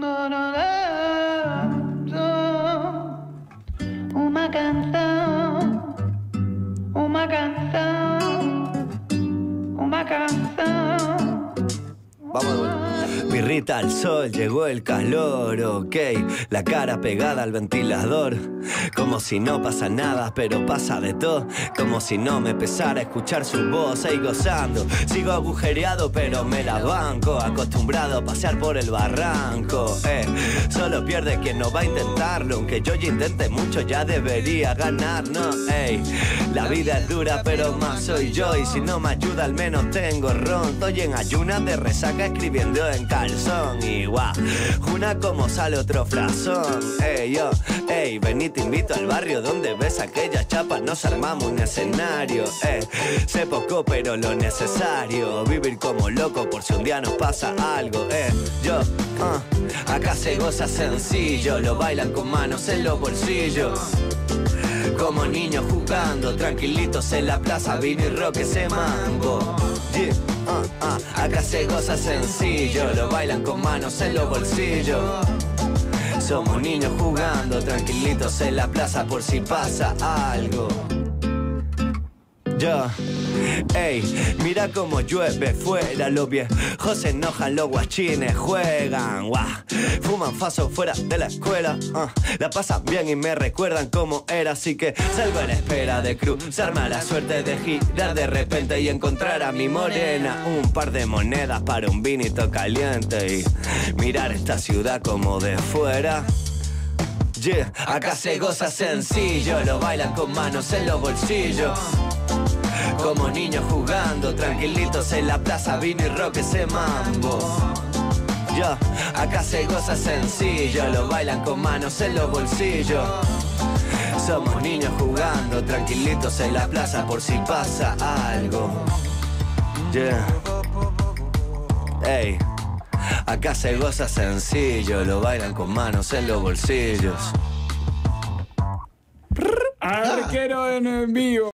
Uma canção, uma canção, uma canção. Vamos de vuelta. Birrita al sol, llegó el calor, ok. La cara pegada al ventilador. Como si no pasa nada, pero pasa de todo. Como si no me pesara escuchar su voz. Ahí gozando, sigo agujereado, pero me la banco. Acostumbrado a pasear por el barranco. Solo pierde quien no va a intentarlo. Aunque yo ya intente mucho, ya debería ganar, ¿no? La vida es dura, pero más soy yo. Y si no me ayuda, al menos tengo ron. Estoy en ayunas de resaca escribiendo en calzón. Y guau, una como sale otro frazón. Vení, te invito al barrio donde ves aquella chapa. Nos armamos un escenario. Sé poco pero lo necesario. Vivir como loco por si un día nos pasa algo. Acá se goza sencillo. Lo bailan con manos en los bolsillos. Como niños jugando, tranquilitos en la plaza, vino y rock ese mambo. Acá se goza sencillo, lo bailan con manos en los bolsillos. Somos niños jugando, tranquilitos en la plaza por si pasa algo. Mira cómo llueve fuera, los viejos se enojan, los guachines juegan, fuman faso fuera de la escuela, la pasan bien y me recuerdan cómo era, así que salgo a la espera de cruzarme a la suerte de girar de repente y encontrar a mi morena, un par de monedas para un vinito caliente y mirar esta ciudad como de fuera. Acá se goza sencillo, lo bailan con manos en los bolsillos. Como niños jugando, tranquilitos en la plaza, vino y rock ese mambo. Acá se goza sencillo, lo bailan con manos en los bolsillos. Somos niños jugando, tranquilitos en la plaza por si pasa algo. Acá se goza sencillo, lo bailan con manos en los bolsillos. Arquero en vivo.